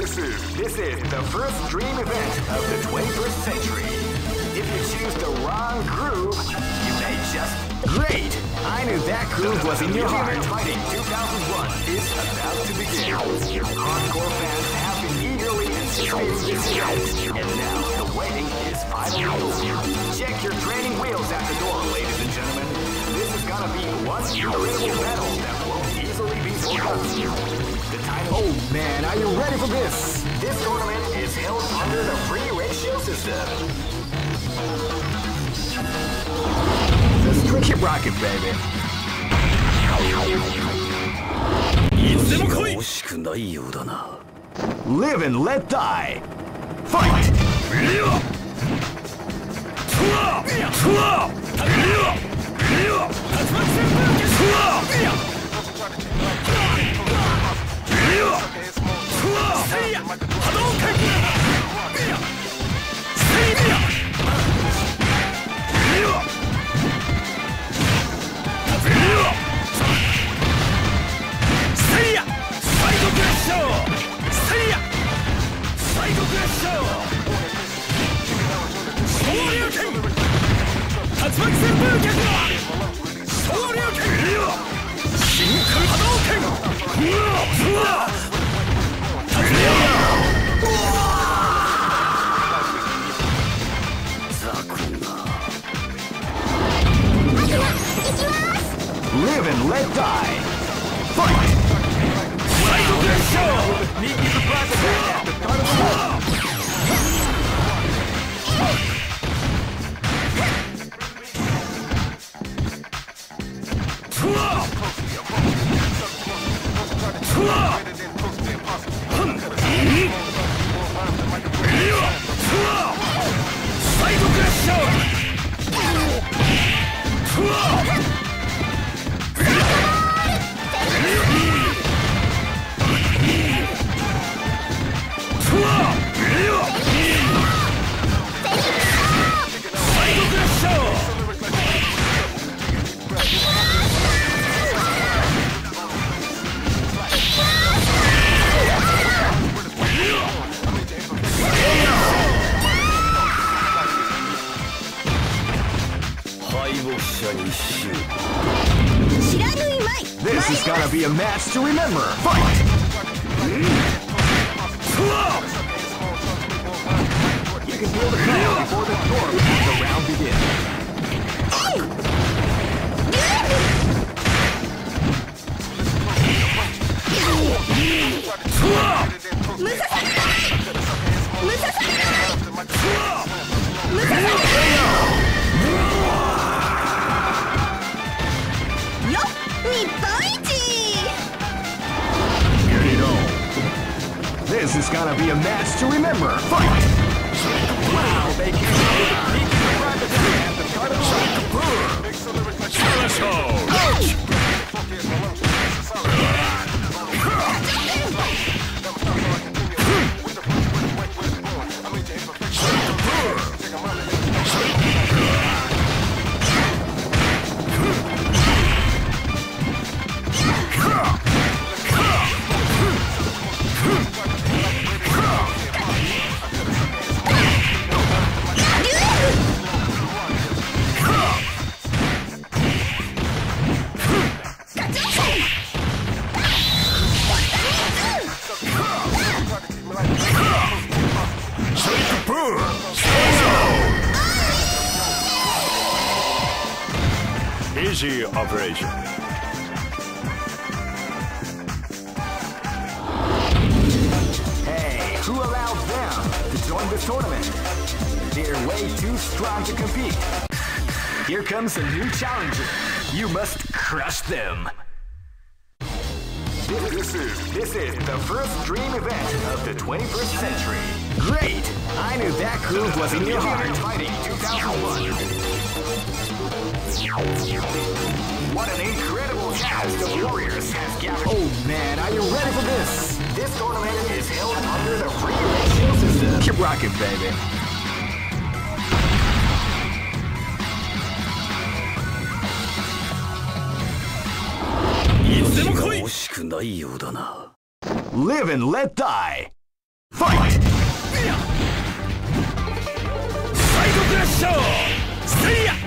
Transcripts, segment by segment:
This is the first dream event of the 21st century. If you choose the wrong groove, you may just... Great! I knew that groove was in your heart. Fighting 2001 is about to begin. Hardcore fans have been eagerly anticipating this event, and now the waiting is finally over. Check your training wheels at the door, ladies and gentlemen. This is gonna be one incredible battle that won't easily be forgotten. Oh man, are you ready for this? This tournament is held under the free ratio system. Keep rocking, baby. Live and let die. Fight! Live and let die. Fight! Sneaky surprise attack at the start of the round. This is gonna be a match to remember. Fight! You can feel the crowd before the storm as the round begins. This is gonna be a match to remember. Fight! Wow, they can't at the start of Easy operation. Hey, who allowed them to join this tournament? They're way too strong to compete. Here comes a new challenger. You must crush them. This is the first dream event of the 21st century. Great! I knew that groove was in your heart. Fighting 2001. What an incredible cast of warriors has gathered. Oh man, are you ready for this? This tournament is held under the free ratio system. Keep rocking, baby. Live and let die. Fight! サイドクラッシャーせいや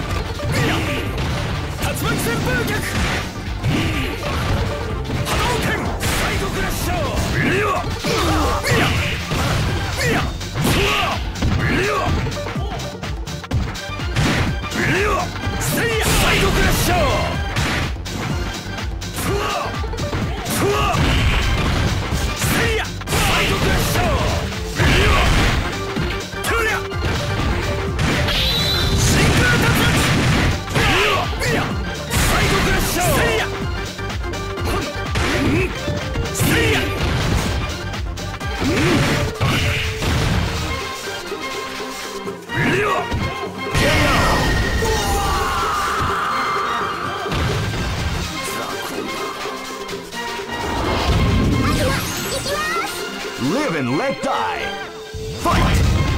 竜巻旋風脚波動拳サイドクラッシャーリアせいやサイドクラッシャーせいやサイドクラッシャー Live and let die! Fight!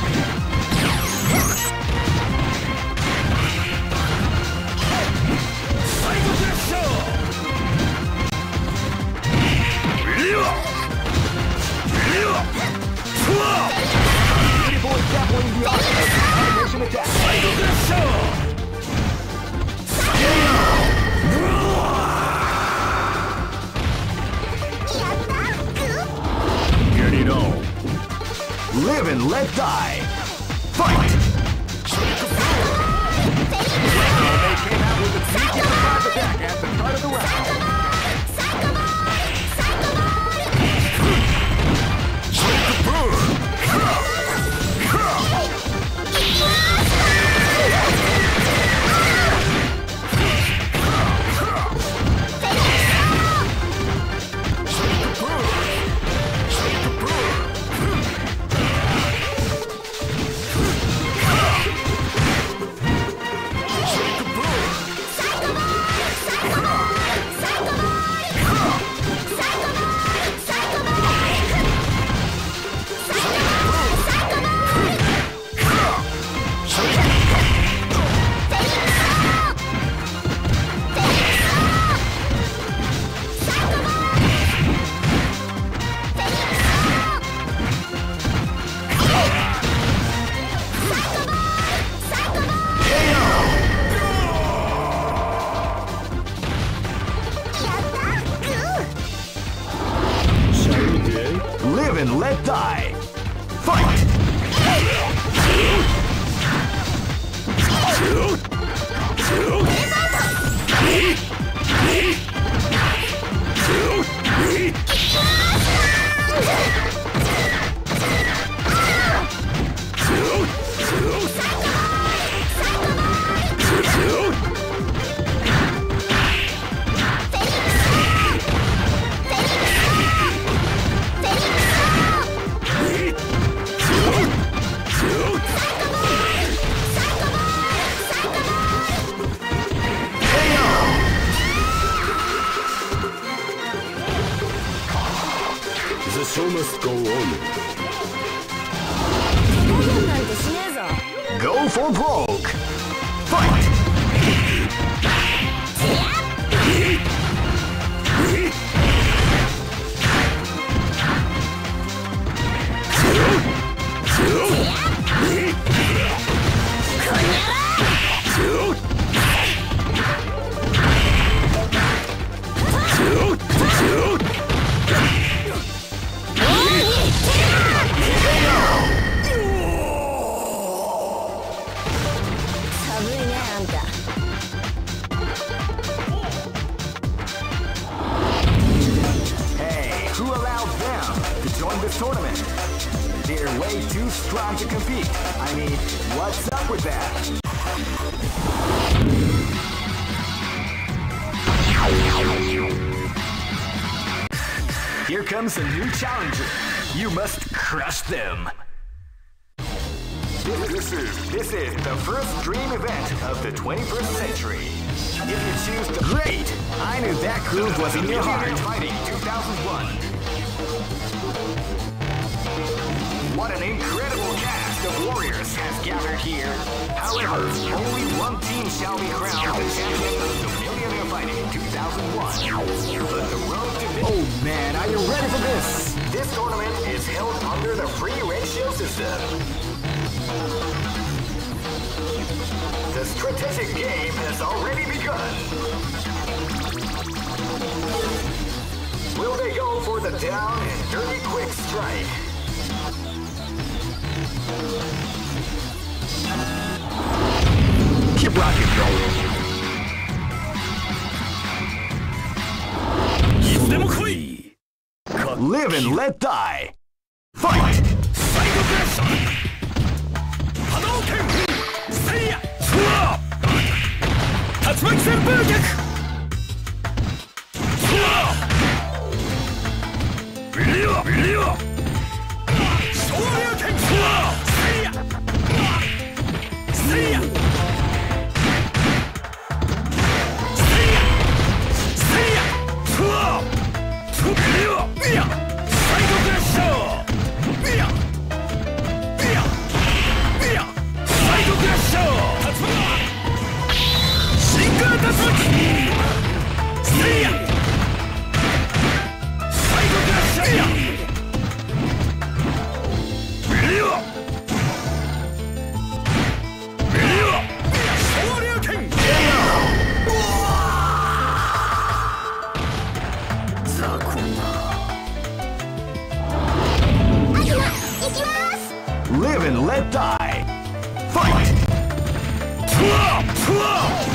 Beautiful exampling the art of combination attack! Get it on! Live and let die! Fight! They came out with a sneaky surprise attack at the start of the round. Live and let die! Fight! The show must go on. Go for broke! Fight! This tournament. They're way too strong to compete. I mean, what's up with that? Here comes a new challenger. You must crush them. This is the first dream event of the 21st century. If you choose the great, I knew that groove was in your heart. Fighting 2001. What an incredible cast of warriors has gathered here. However, only one team shall be crowned the champion of the Millionaire Fighting 2001. But the road to... Oh man, are you ready for this? This tournament is held on under the free ratio system. The strategic game has already begun. Will they go for the down and dirty quick strike? Keep rocking, bro. Live and let die. Fight! Psycho Crash! Hadouken! Seiya! Fuwa! Tatsumaki Senpukyaku! Fuwa! Ryu! Ryu! Shoryuken! Fuwa! Seiya! Seiya! Seiya! Seiya! Fuwa! Ryu! Ryu! Psycho Crash! Ryu! Ryu! Ryu! Psycho Crash! Tatsumaki! Shinkan Tatsumaki! Seiya! Psycho Crash! Ryu! Ryu! Shoryuken! Live and let die. Fight! Fuwa! Fuwa!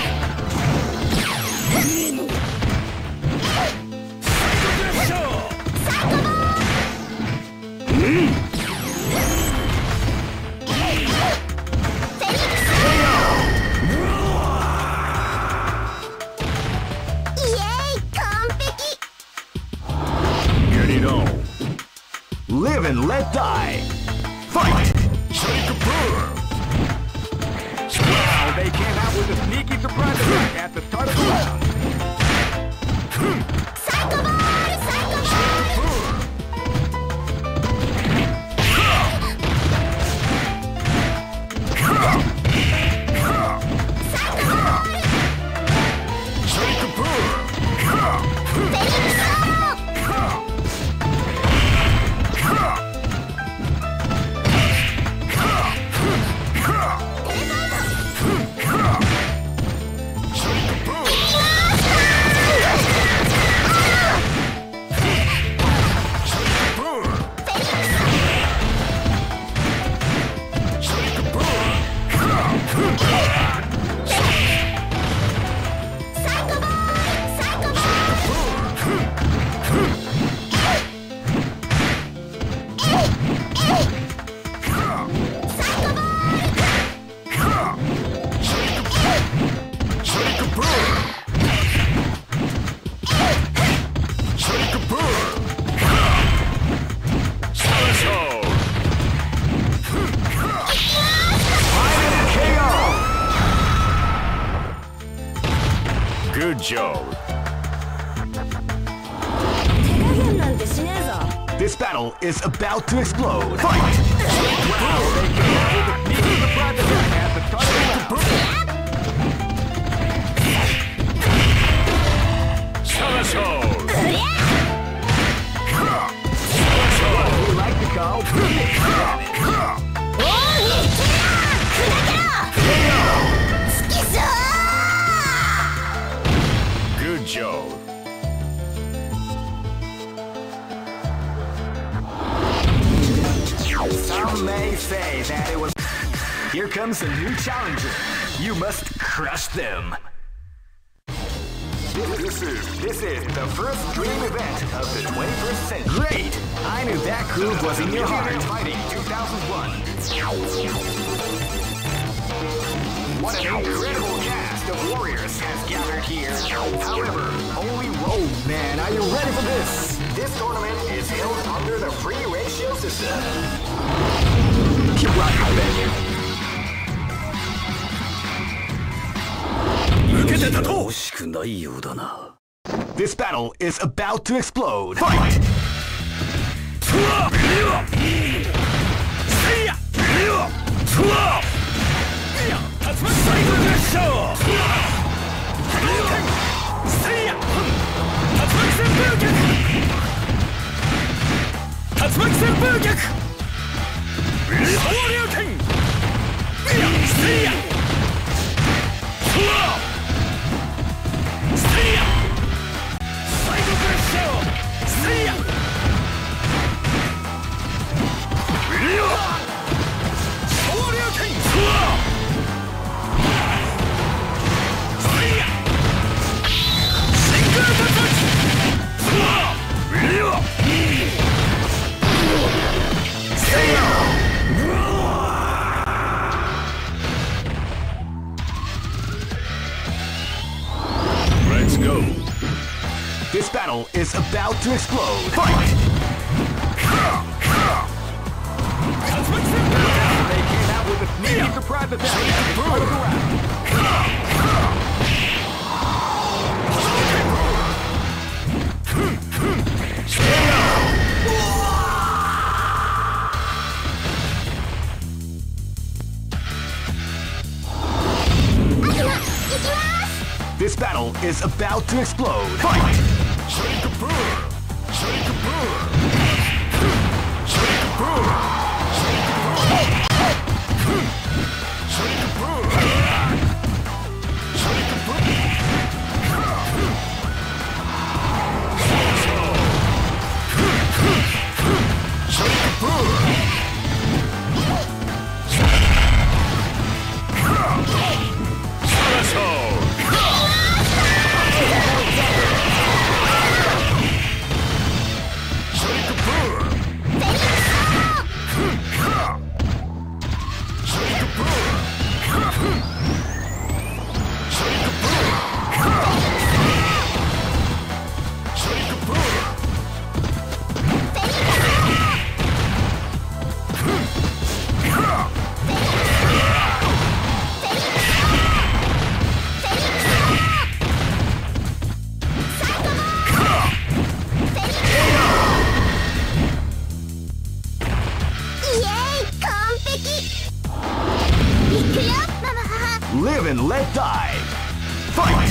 Live and let die. Fight! Wow, they came out with a sneaky surprise attack at the start of the round. Good job. This battle is about to explode. Fight! Wow, they came out with a sneaky surprise attack at the start of the round. What we like to call Good job. Some may say that it was. Here comes a new challenger. You must crush them. This is the first dream event of the 21st century. Great! I knew that groove was in your heart. Fighting 2001. What an incredible cast of warriors has gathered here. However, only oh man, are you ready for this? This tournament is held under the free ratio system. Keep rocking, baby. This battle is about to explode. Fight! 竜巻旋風脚昇竜拳せいやせいやサイドクラッシャーせいや昇竜拳せいや真空突破 Let's go. This battle is about to explode. Fight! They came out with a sneaky surprise attack at the start of the round. This battle is about to explode. Fight! Live and let die. Fight!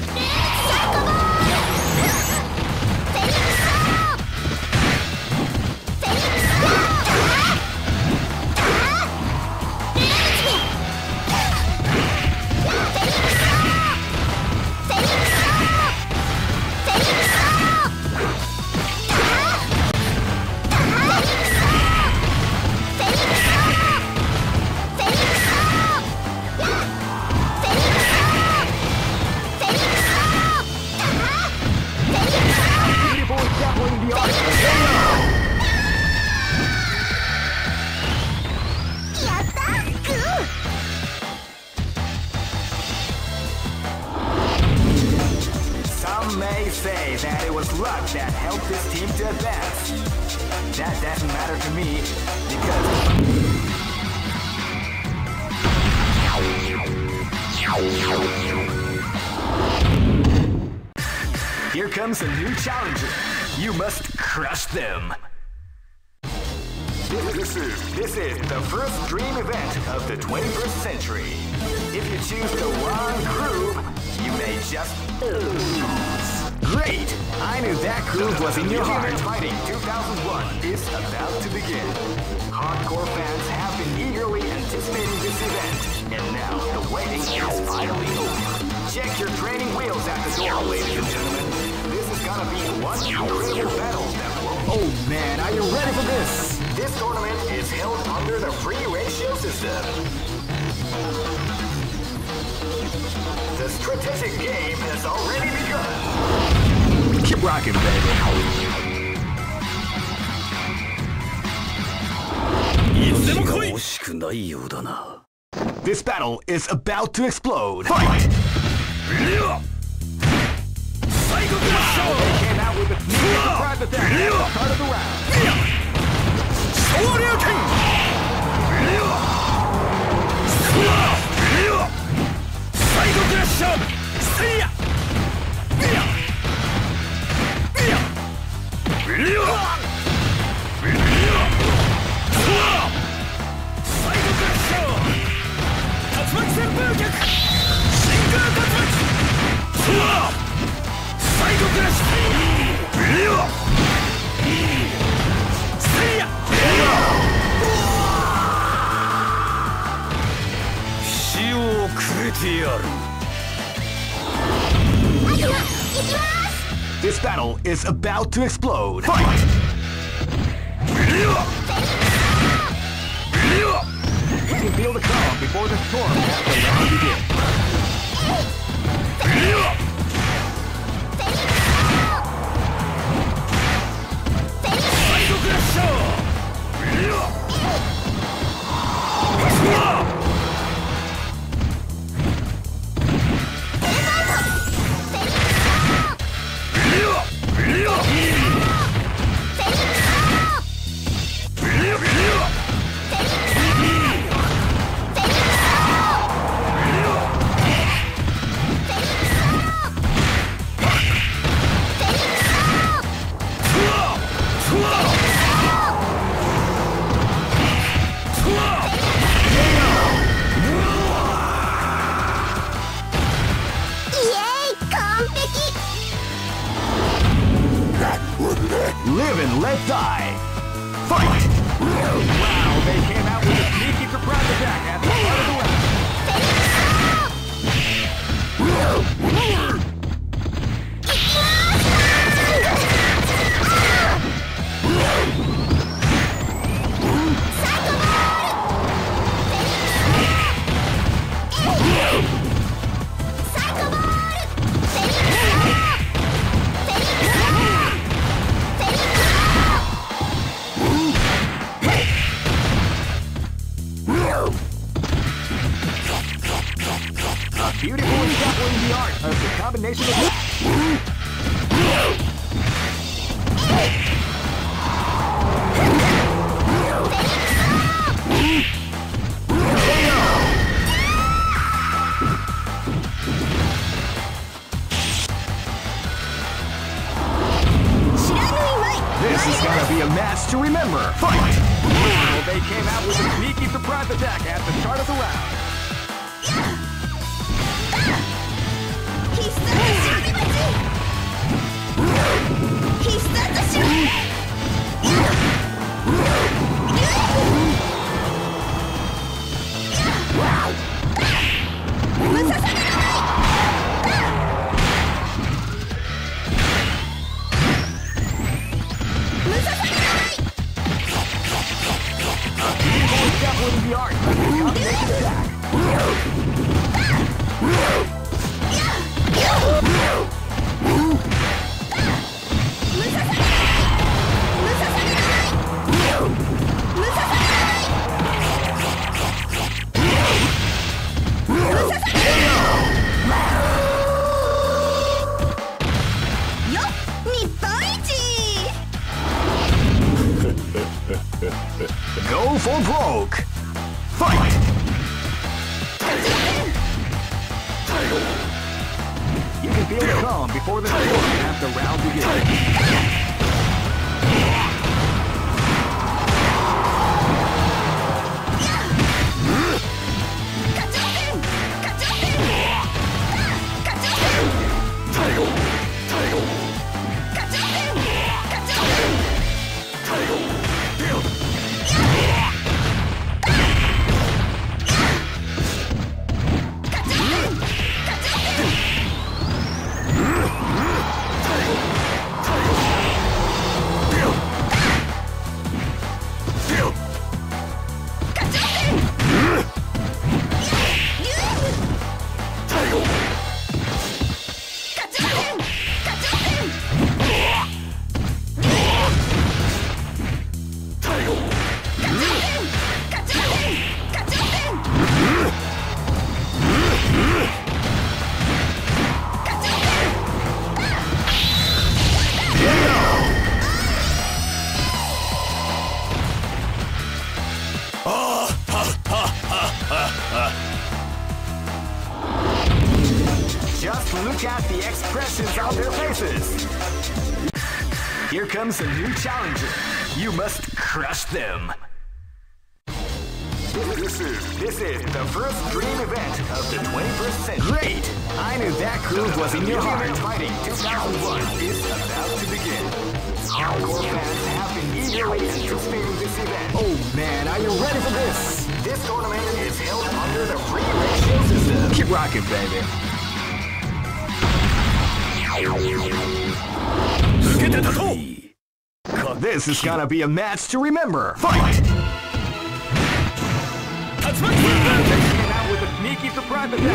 Some may say that it was luck that helped this team to advance. That doesn't matter to me because here comes a new challenger. You must crush them. This is the first dream event of the 21st century. If you choose the wrong groove, you may just lose. Great! I knew that groove was in your heart. Fighting 2001 is about to begin. Hardcore fans have been eagerly anticipating this event, and now the waiting is finally over. Check your training wheels at the door, ladies and gentlemen. This is gonna be one incredible battle that will... Oh man, are you ready for this? This tournament is held under the free ratio system. The strategic game has already begun. Keep rocking, baby. This battle is about to explode. Fight! They came out with a sneaky surprise attack at the start of the round. てやる。 This battle is about to explode. Fight! You can feel the calm before the storm as the round begins. Live and let die. Fight! Wow, they came out with a sneaky surprise attack at the start of the round. Beautiful encapsulating the art of the combination of... This is gonna be a match to remember. Fight! Well, they came out with a sneaky surprise attack at the start of the round. Encapsulating the art of the combination attack. Go for broke! Fight! You can feel the calm before the storm as the round begins. Just look at the expressions on their faces. Here comes a new challenger. You must crush them. This is the first dream event of the 21st century. Great! I knew that groove was in your heart. Fighting 2001 is about to begin. Hardcore fans have been eagerly anticipating this event. Oh man, are you ready for this? This tournament is held under the free ratio system. Keep rocking, baby. This is gonna be a match to remember. Fight! They came out with a sneaky surprise attack.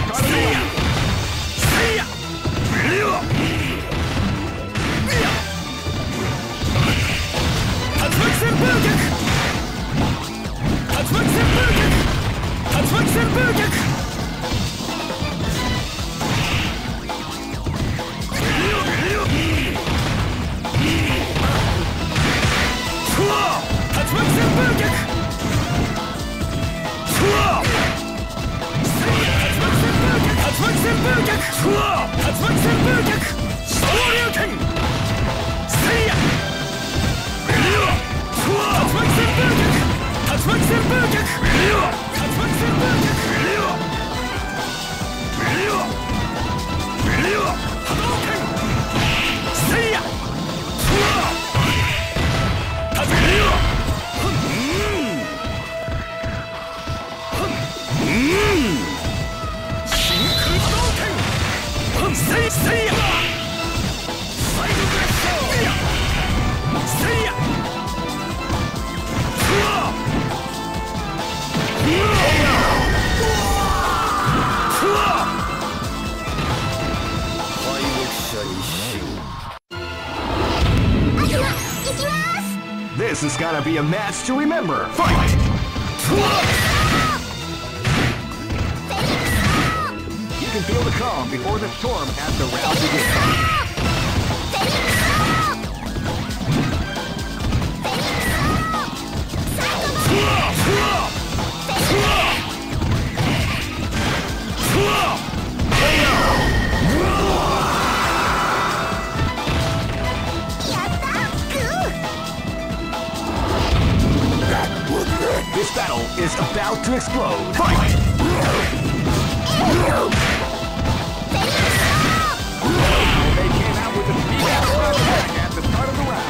This is gonna be a match to remember. Fight! You can feel the calm before the storm as the round begins. This battle is about to explode. Fight! They came out with a sneak attack at the start of the round.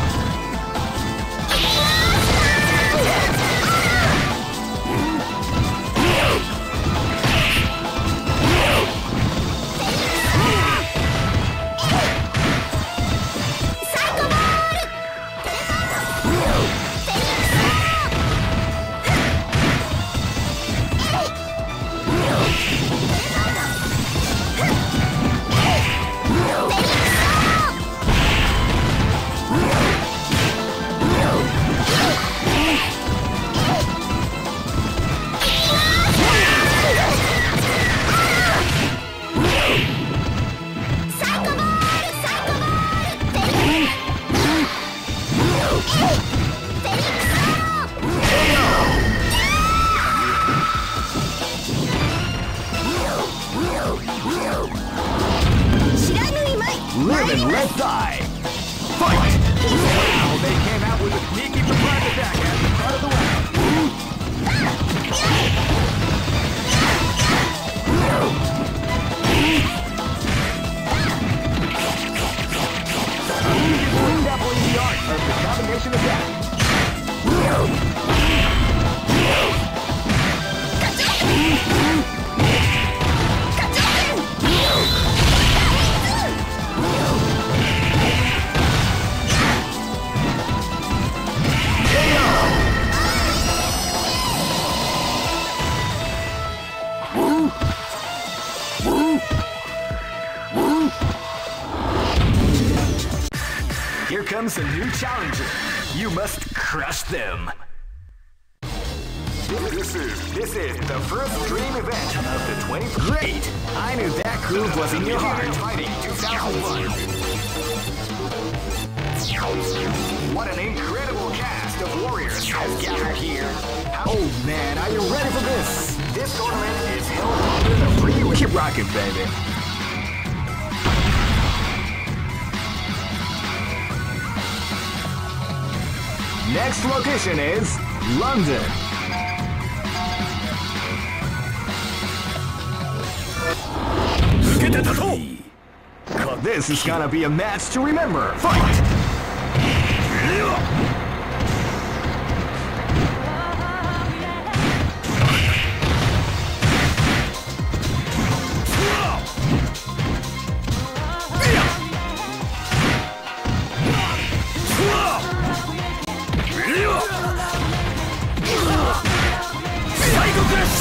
Live and let die! Fight! Wow, they came out with a sneaky surprise attack at the start of the round. Definitely the art of the combination attack. Here comes a new challenger. You must crush them. This is the first dream event of the 20th. Great! I knew that groove was in your heart. Fighting 2001. What an incredible cast of warriors has gathered here. Oh man, are you ready for this? This tournament is held under the free. Keep rocking, baby. Next location is London. This is gonna be a match to remember. Fight!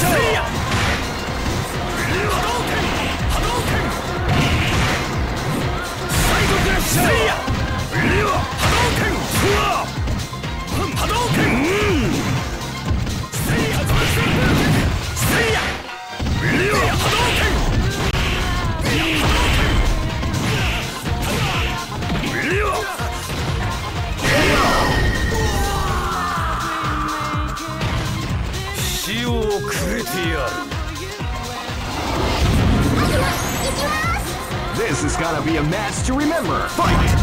This is gonna be a match to remember. Fight!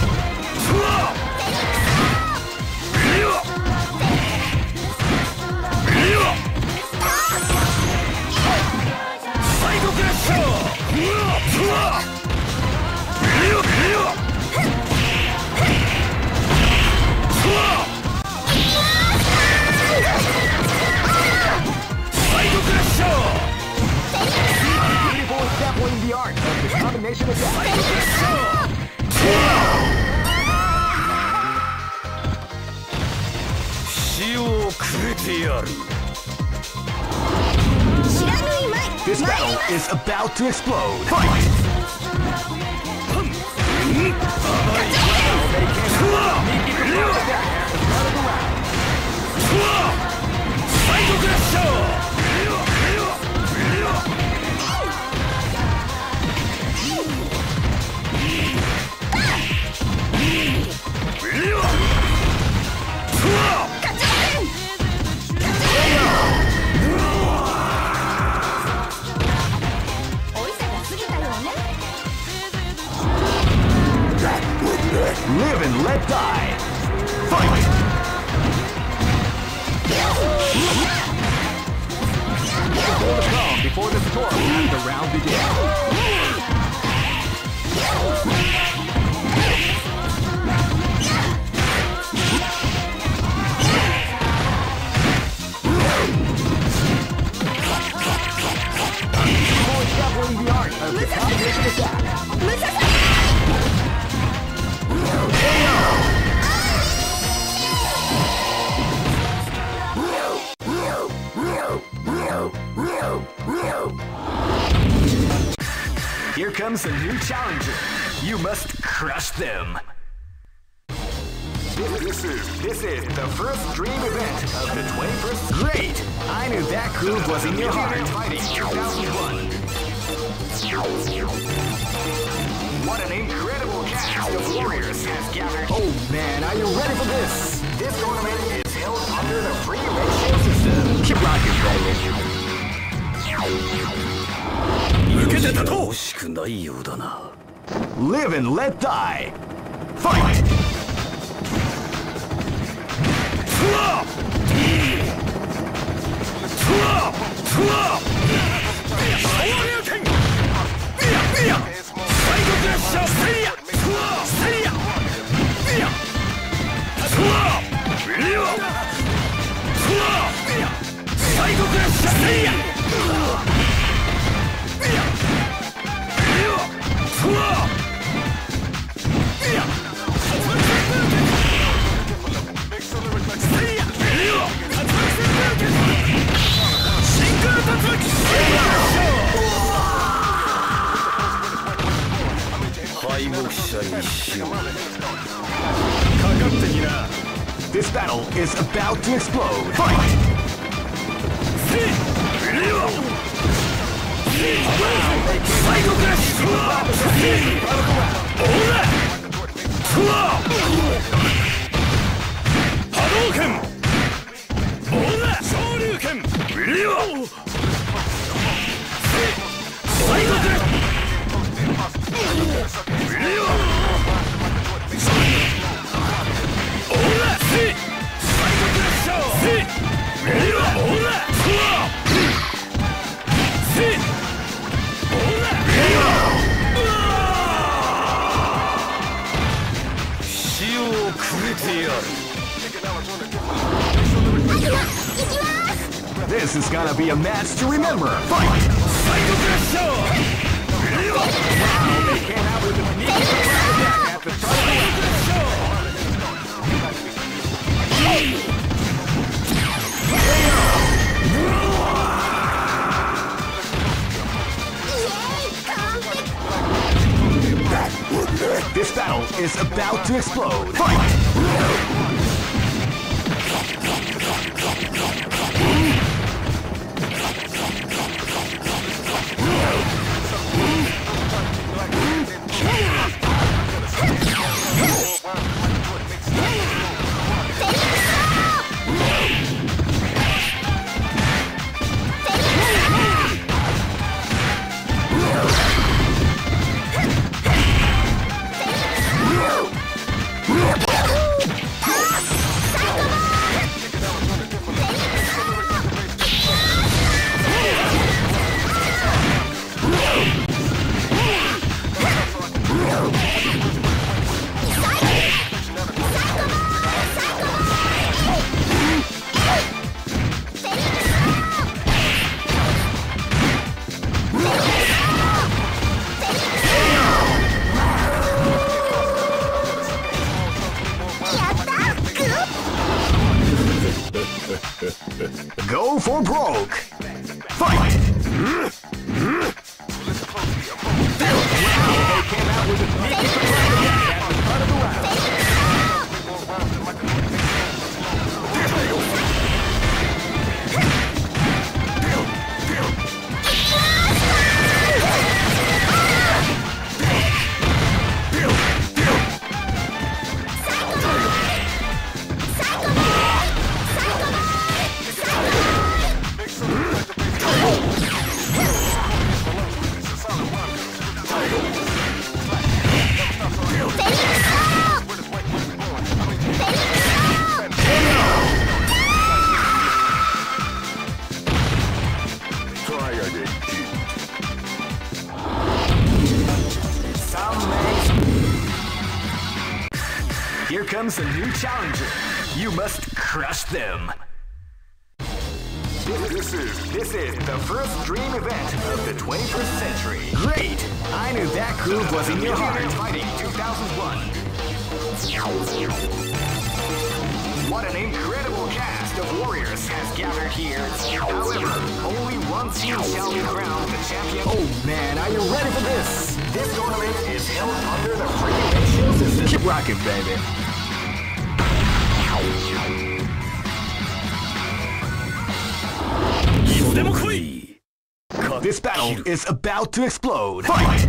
Beautiful establishing the art of the combination attack. 死をくれてやる。 This battle is about to explode. Fight! Live and let die. Fight! Before the calm, before the storm, and the round begins. Before establishing the art of the combination attack. Here comes a new challenger. You must crush them. This is the first dream event of the 21st. Great! I knew that groove was in your heart. Fighting 2001. What an incredible cast of warriors has gathered. Oh man, are you ready for this? This tournament is held under the free ratio system. Keep rocking, baby. 受けてたと惜しくないようだな。 Live and let die. Fight! This battle is about to explode. Fight! This is gonna be a match to remember. Fight! Wow, they came out with a sneaky attack at the start of the is about to explode. Fight! Go for broke! Fight! Wow, they came out with a sneaky surprise attack at the start of the round. Here comes a new challenger. You must crush them. This is the first dream event of the 21st century. Great! I knew that groove was in your heart. Fighting 2001. What an incredible cast of warriors has gathered here. However, only one team shall be crowned the champion. Oh man, are you ready for this? This tournament is held under the regulation system. Keep rocking, baby. This battle is about to explode. Fight!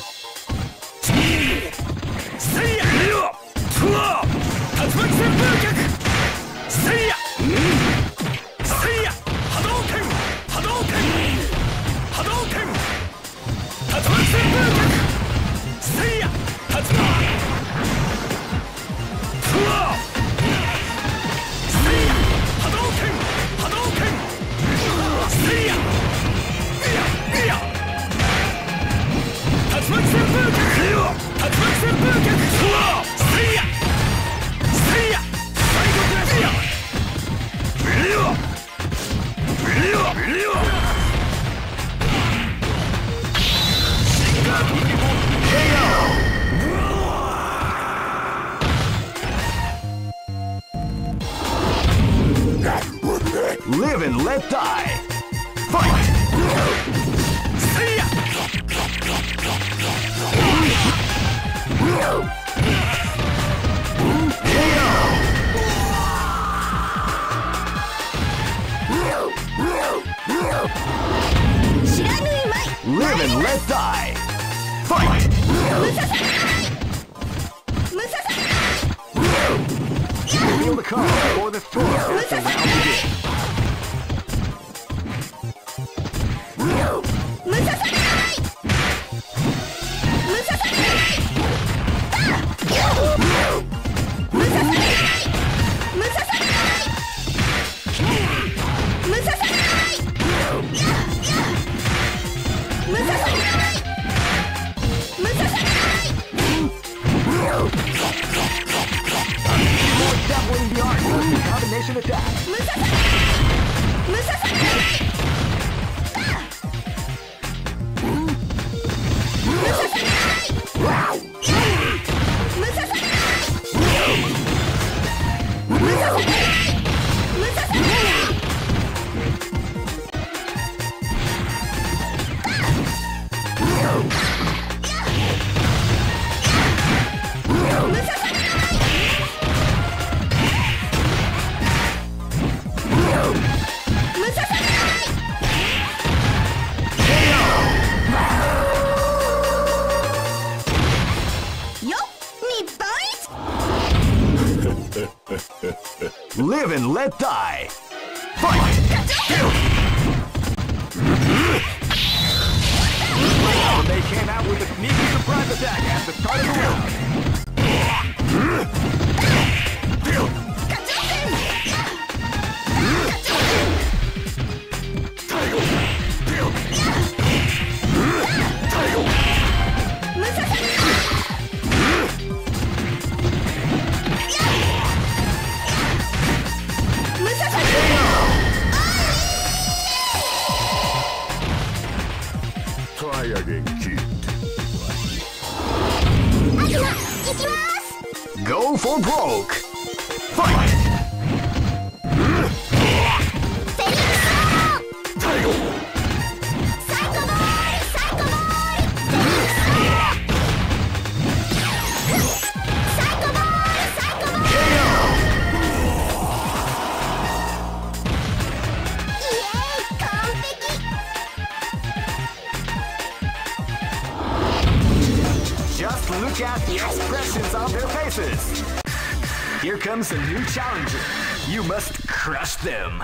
Live and let die. Fight! Live and let die. Fight! Feel the call for the throw as the round begins. Dabbling the art of the combination attack. Live and let die. Fight! They came out with a sneaky surprise attack at the start of the round. Try again, kid. Go for broke. Fight! Just look at the expressions on their faces. Here comes a new challenger. You must crush them.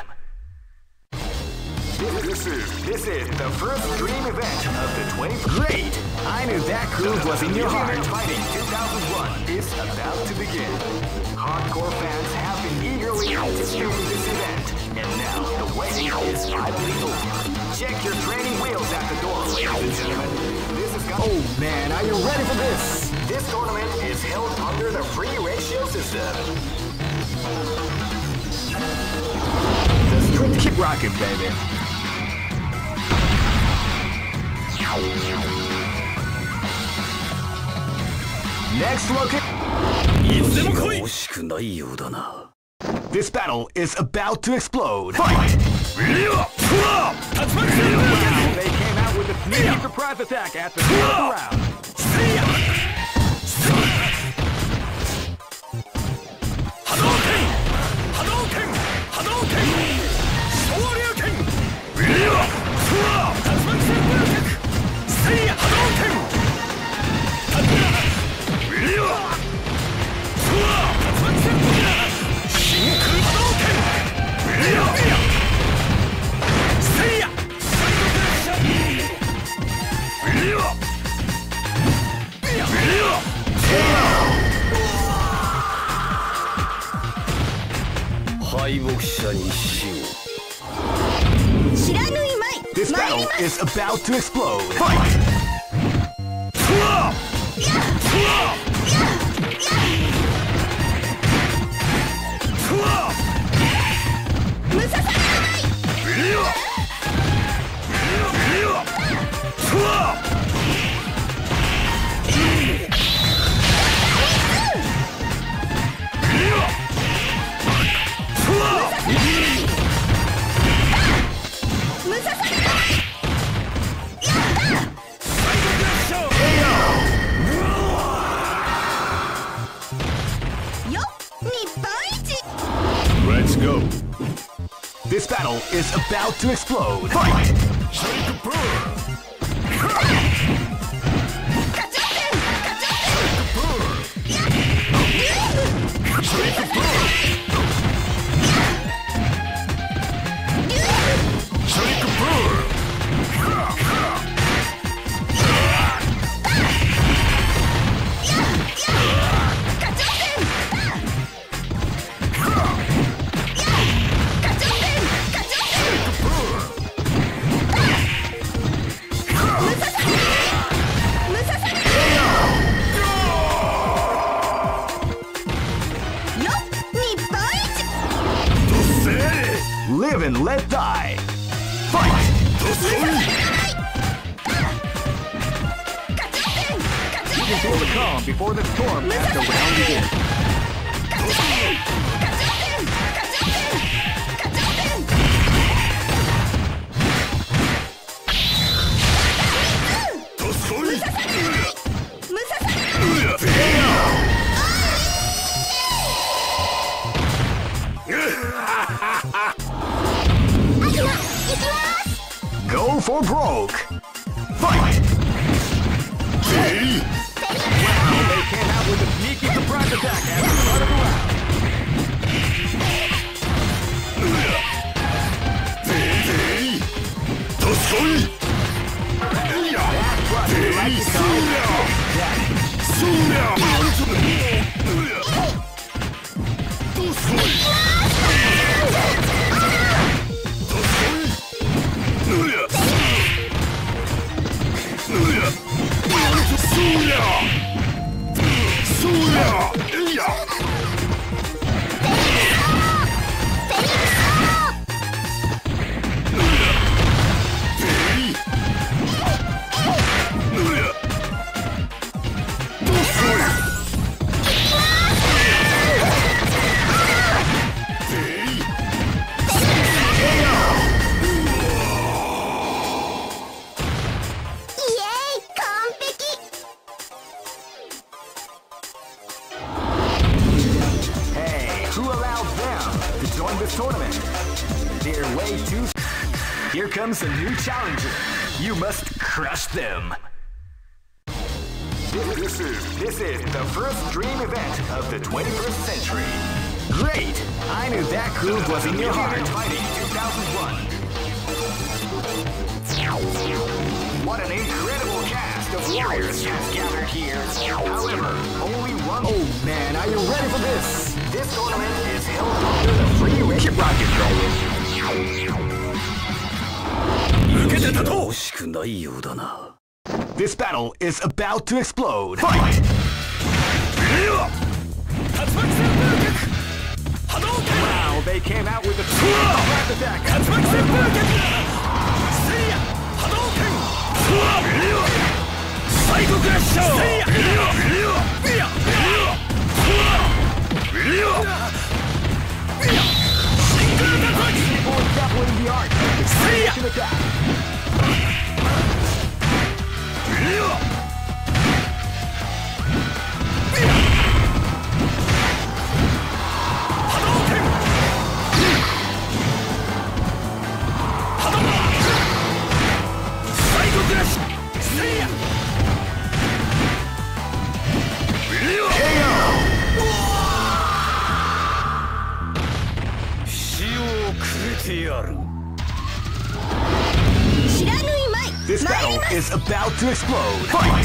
This is the first dream event of the 20th. Great! I knew that groove was in your heart. Fighting 2001 is about to begin. Hardcore fans have been eagerly anticipating this event, and now the waiting is finally over. Check your training wheels at the door, ladies and gentlemen. Oh man, are you ready for this? This tournament is held under the free ratio system. Keep rocking, baby. Next location. This battle is about to explode. Fight! Wow, They came out with a sneaky surprise attack at the start of the round. Hadouken! Hadouken! Hadouken! Shoryuken! Tatsumaki Senpukyaku! Seiya Hadouken! Tatsumaki Senpukyaku! Shinku Hadouken! Seiya! This battle is about to explode. Fight! Let's go. This battle is about to explode. Fight! Live and let die. Fight! You can feel the calm before the storm as the round begins. Go for broke. Fight! Wow, they came out with a sneaky surprise attack at the start of the round. Here comes a new challenger. You must crush them. This is the first dream event of the 21st century. Great! I knew that groove was in your heart. Fighting 2001. What an incredible cast of warriors has gathered here. However, only one. Oh man, are you ready for this? This tournament is held under the free range. Keep rocking, This battle is about to explode. Fight! Wow, they came out with a fast attack. Psycho Crash! People are definitely the art of the attack. This battle is about to explode. Fight!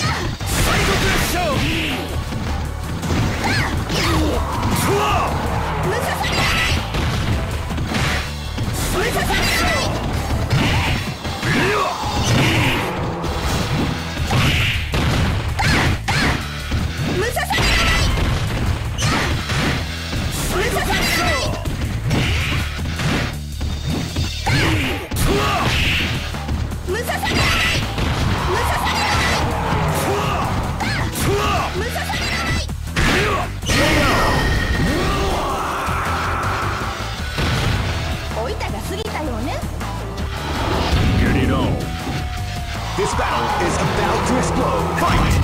This battle is about to explode. Fight!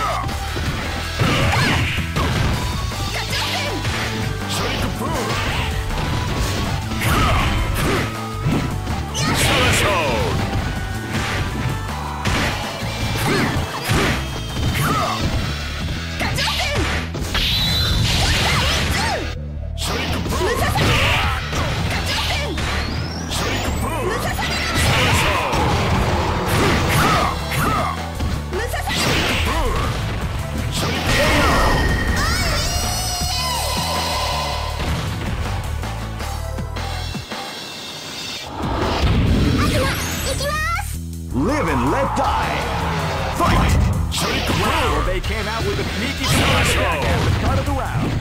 Live and let die. Fight! Wow, they came out with a sneaky attack at the start of the round.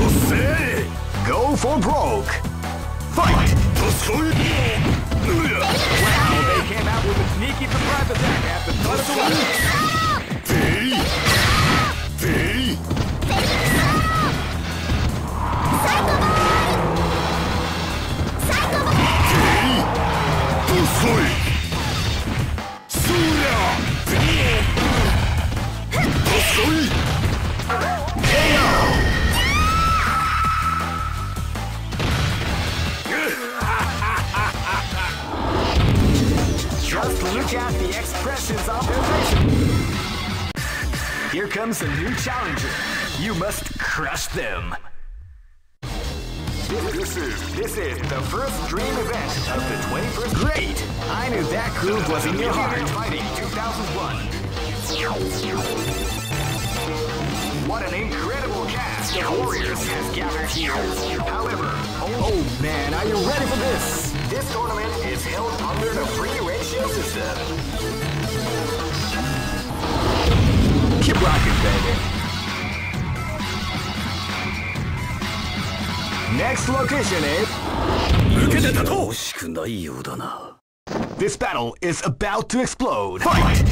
Go for broke. Fight! Wow, they came out with a sneaky surprise attack at the start of the round. Just look at the expressions of their faces. Here comes a new challenger. You must crush them. This is the first dream event of the 21st. Great! I knew that groove was in your heart. Fighting 2001. What an incredible cast of warriors has gathered here. However, oh man, are you ready for this? This tournament is held under the free ratio system. Keep rocking, baby. Next location is... This battle is about to explode. Fight!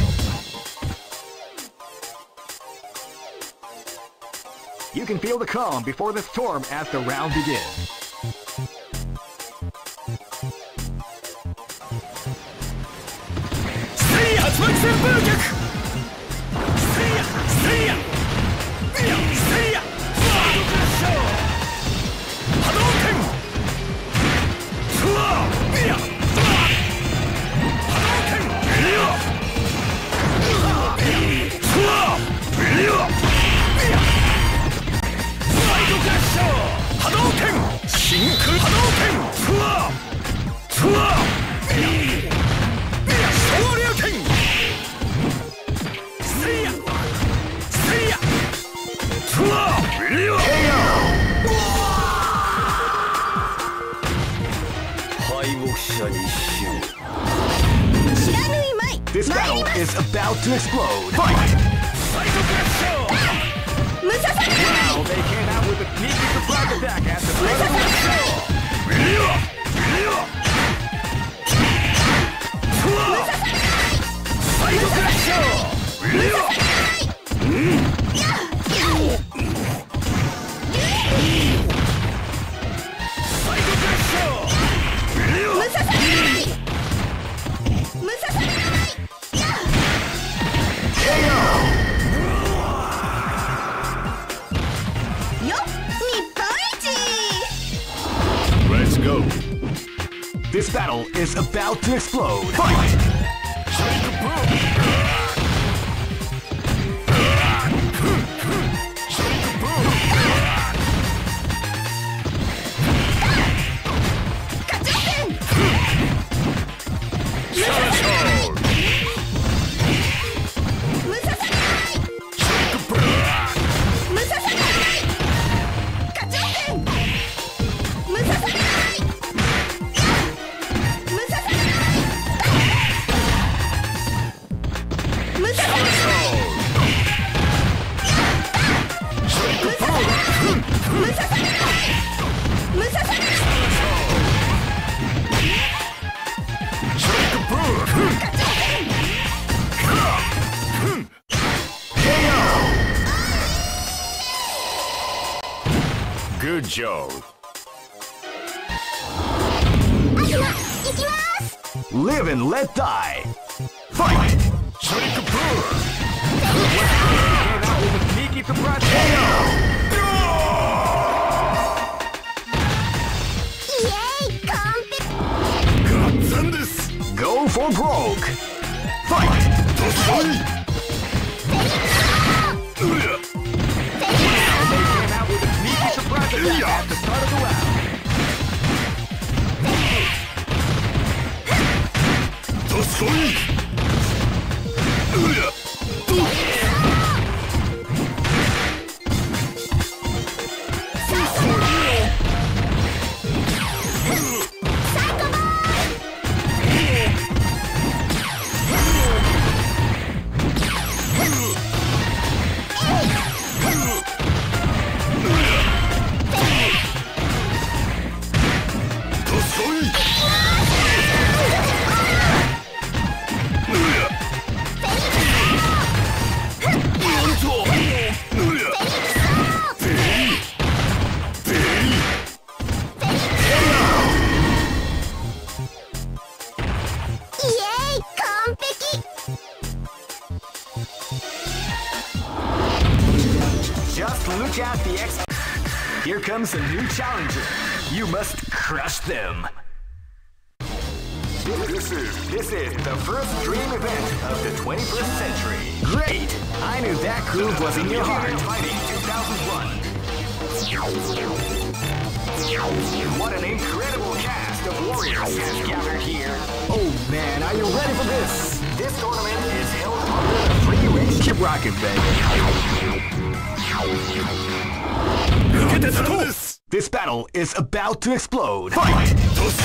You can feel the calm before the storm as the round begins. This battle is about to explode. Fight! Wow, they came out with a sneaky surprise attack at the start of the show. Let's go. This battle is about to explode. Fight! Good job. Live and let die. Fight! Sneaky surprise. Go for broke. Fight! Surprise attack at the start of the round. look at the X. Here comes a new challenger. You must crush them. This is the first dream event of the 21st century. Great! I knew that groove was in your heart. Fighting 2001. What an incredible cast of warriors has gathered here. Oh man, are you ready for this? This tournament is held under the free range. Keep rocking, baby. This battle is about to explode. Fight!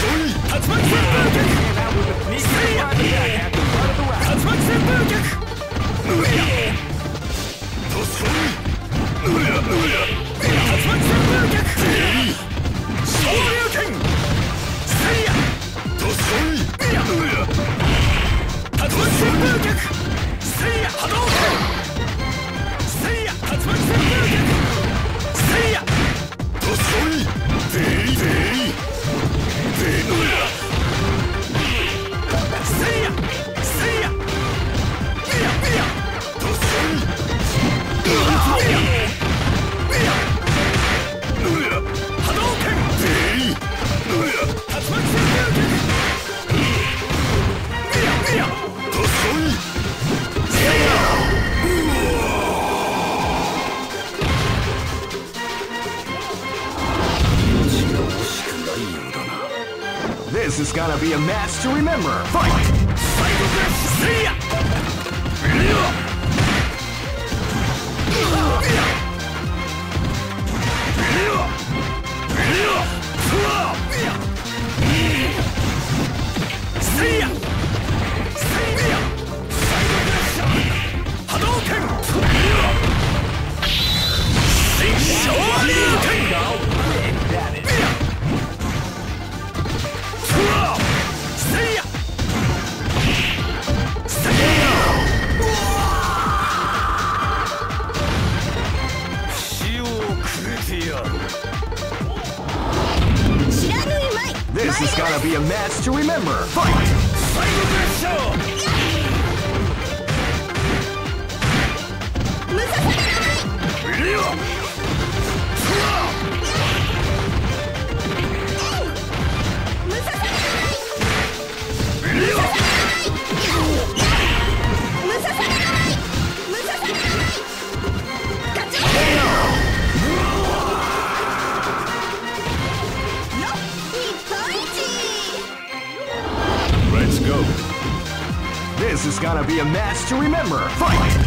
This is gonna be a match to remember. Fight! This is gonna be a match to remember. Fight! Let's go. This is gonna be a match to remember. Fight!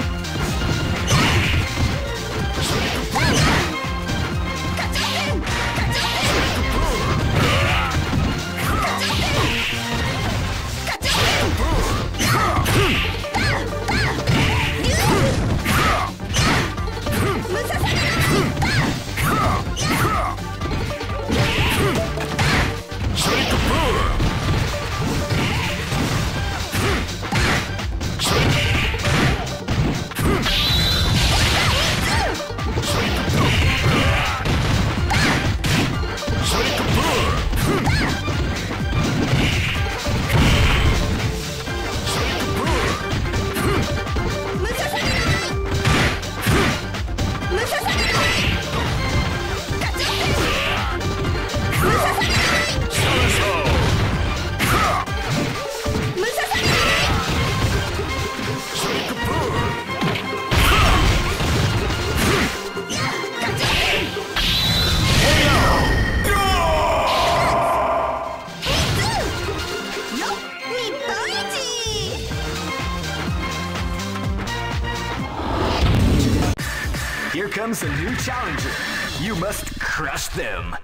Here comes a new challenger. You must crush them.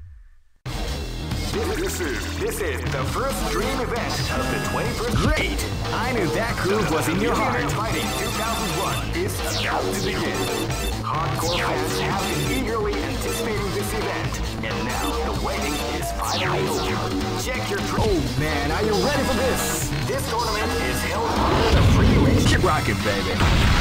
This is the first dream event of the 21st. Great! I knew that groove was in your heart. Fighting 2001 is about to begin. Hardcore fans have been eagerly anticipating this event, and now the waiting is finally over. Check your. Oh man, are you ready for this? This tournament is held under the free range. Keep rocking, baby.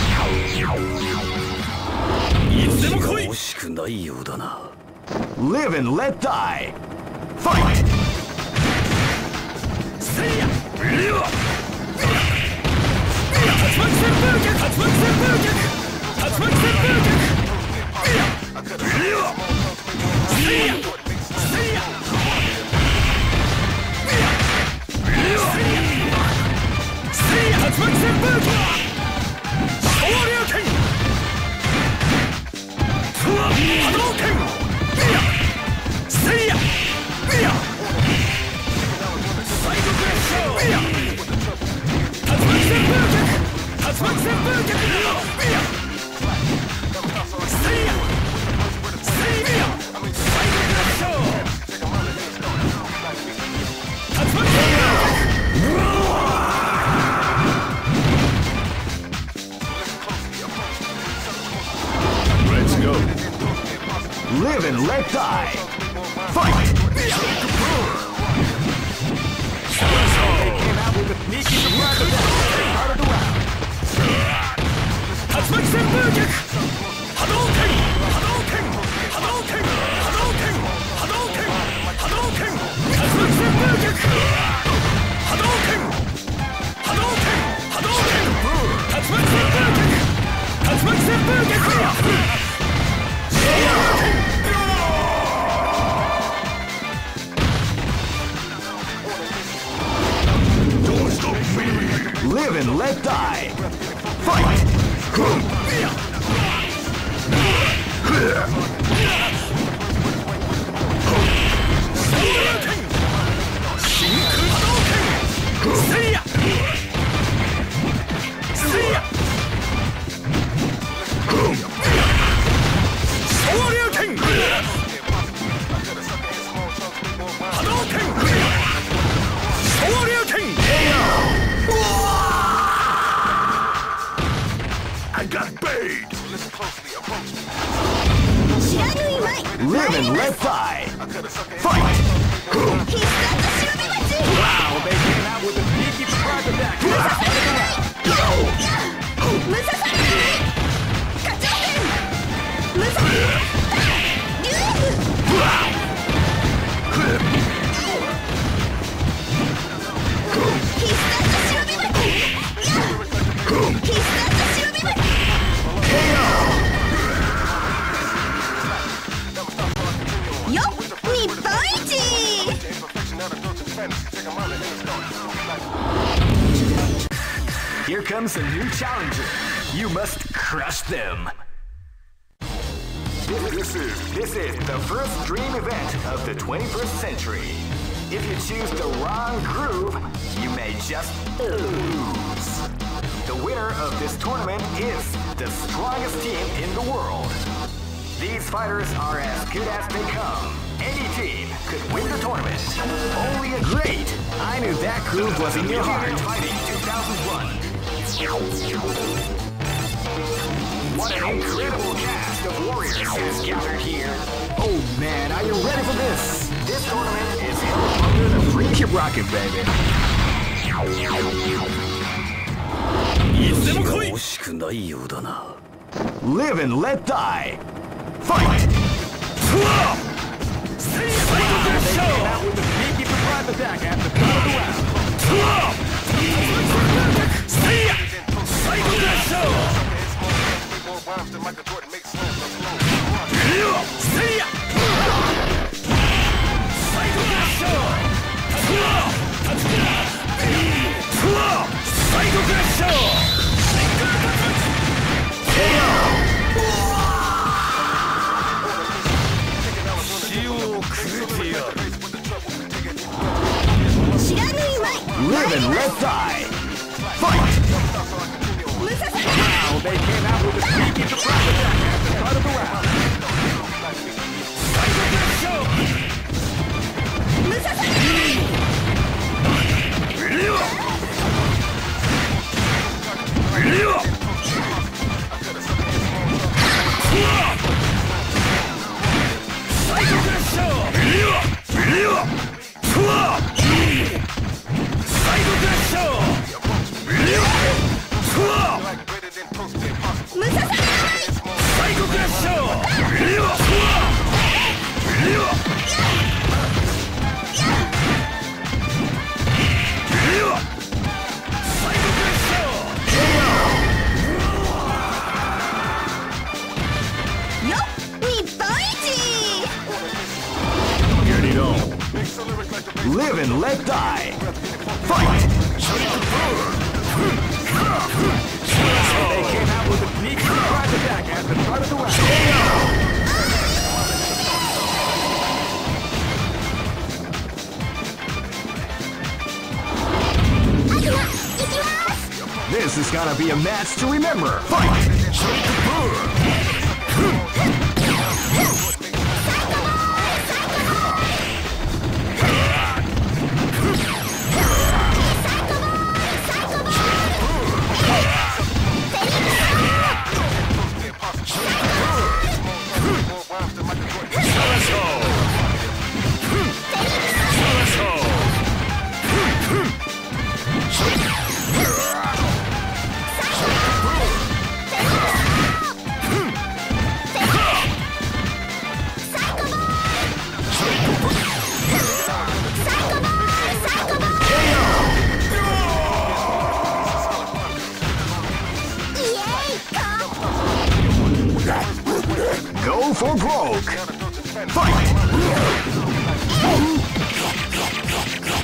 Live and let die. Fight! 波動拳せいやサイドクラッシュ竜巻旋風脚竜巻旋風脚せいやせいやサイドクラッシュ竜巻旋風脚 Live and let die. Fight! They came out with a sneaky surprise attack. Part of the round. 竜巻旋風脚波動拳波動拳波動拳波動拳波動拳波動拳竜巻旋風脚波動拳波動拳波動拳竜巻旋風脚竜巻旋風脚 Live and let die. Fight! I got paid. Live and let die. Fight! Wow, they came out with a sneaky surprise attack. Here comes a new challenger. You must crush them. This is the first dream event of the 21st century. If you choose the wrong groove, you may just lose. The winner of this tournament is the strongest team in the world. These fighters are as good as they come. Any team could win the tournament. Only a great I Knew That Groove Was in Your Heart Fighting 2001. What an incredible cast of warriors has gathered here. Oh man, are you ready for this? This tournament is held under the free. Keep rocking, baby. Live and let die. Fight! They came out with a sneaky surprise attack at the start of the round. Live and let die. Fight! Now they came out with a sneaky surprise attack at the start of the round. Live and let die. Fight! They came out with a sneaky surprise attack at the start of the round. It's gonna be a match to remember. Fight! Go for broke. Fight!